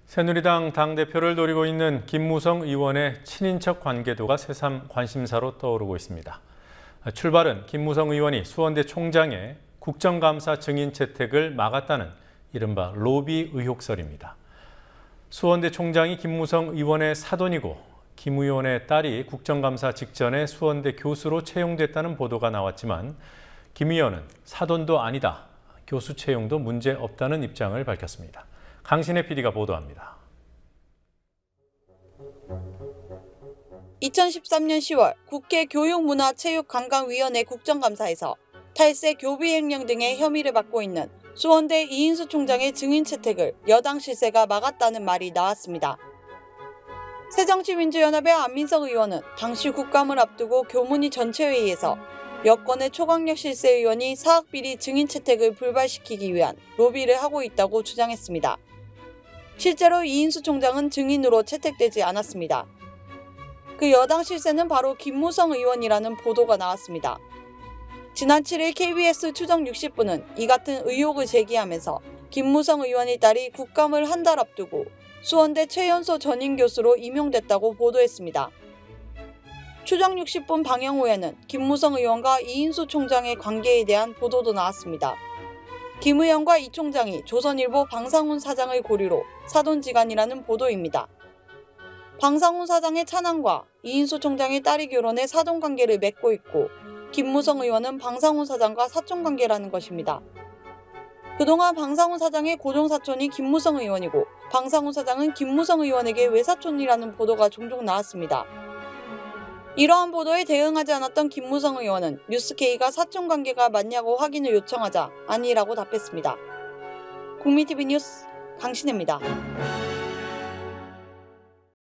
새누리당 당대표를 노리고 있는 김무성 의원의 친인척 관계도가 새삼 관심사로 떠오르고 있습니다. 출발은 김무성 의원이 수원대 총장의 국정감사 증인 채택을 막았다는 이른바 로비 의혹설입니다. 수원대 총장이 김무성 의원의 사돈이고 김 의원의 딸이 국정감사 직전에 수원대 교수로 채용됐다는 보도가 나왔지만 김 의원은 사돈도 아니다, 교수 채용도 문제 없다는 입장을 밝혔습니다. 강신혜 PD가 보도합니다. 2013년 10월 국회 교육문화체육관광위원회 국정감사에서 탈세 교비 횡령 등의 혐의를 받고 있는 수원대 이인수 총장의 증인 채택을 여당 실세가 막았다는 말이 나왔습니다. 새정치민주연합의 안민석 의원은 당시 국감을 앞두고 교문위 전체회의에서 여권의 초강력 실세 의원이 사학비리 증인 채택을 불발시키기 위한 로비를 하고 있다고 주장했습니다. 실제로 이인수 총장은 증인으로 채택되지 않았습니다. 그 여당 실세는 바로 김무성 의원이라는 보도가 나왔습니다. 지난 7일 KBS 추정 60분은 이 같은 의혹을 제기하면서 김무성 의원의 딸이 국감을 한 달 앞두고 수원대 최연소 전임 교수로 임용됐다고 보도했습니다. 추정 60분 방영 후에는 김무성 의원과 이인수 총장의 관계에 대한 보도도 나왔습니다. 김 의원과 이 총장이 조선일보 방상훈 사장의 고리로 사돈지간이라는 보도입니다. 방상훈 사장의 차남과 이인수 총장의 딸이 결혼해 사돈관계를 맺고 있고 김무성 의원은 방상훈 사장과 사촌관계라는 것입니다. 그동안 방상훈 사장의 고종사촌이 김무성 의원이고 방상훈 사장은 김무성 의원에게 외사촌이라는 보도가 종종 나왔습니다. 이러한 보도에 대응하지 않았던 김무성 의원은 뉴스K가 사촌관계가 맞냐고 확인을 요청하자 아니라고 답했습니다. 국민TV 뉴스 강신혜입니다.